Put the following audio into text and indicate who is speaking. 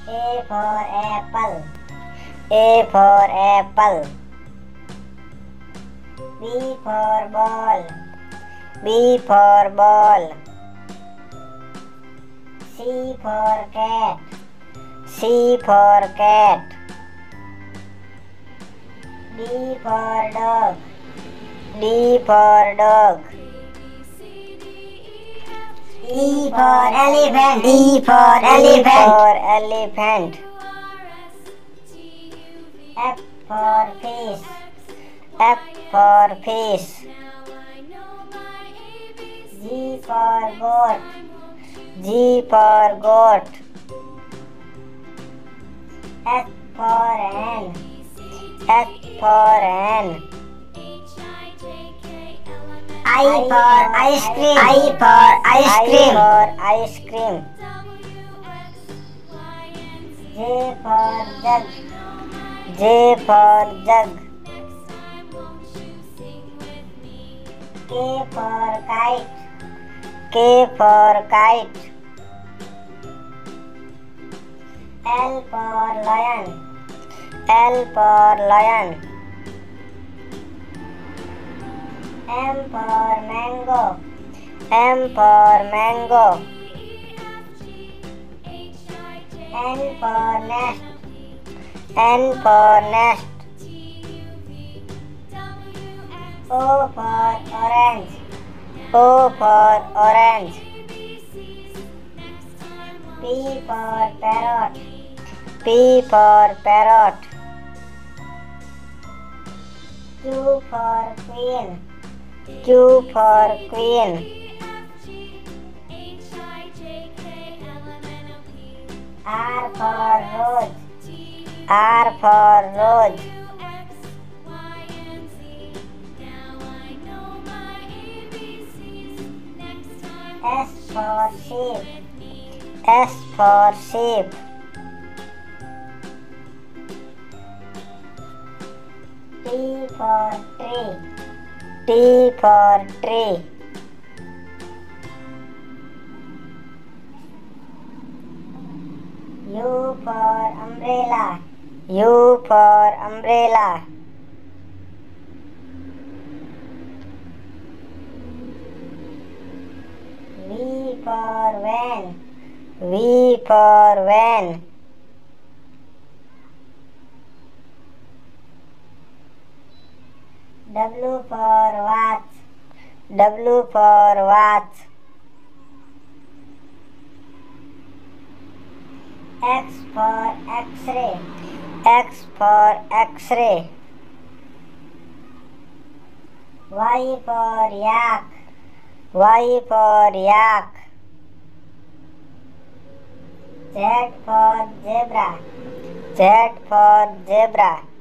Speaker 1: A for apple. A for apple. B for ball. B for ball. C for cat. C for cat. D for dog. D for dog. E for elephant. E for elephant. For elephant. F for fish. F for fish. G for goat. G for goat. H for hen. H for hen. I for ice cream. I for ice cream. I for ice cream. J for jug. J for jug. K for kite. K for kite. L for lion. L for lion. M for mango. M for mango. N for nest. N for nest. O for orange. O for orange. P for parrot. P for parrot. Q for queen. Q for queen. R for rose. R for rose. S for sheep. S for sheep. T for tree. T for tree. U for umbrella. U for umbrella. V for van. V for van. W for watch. W for watch. X for X-ray. X for X-ray. Y for yak. Y for yak. Z for zebra. Z for zebra.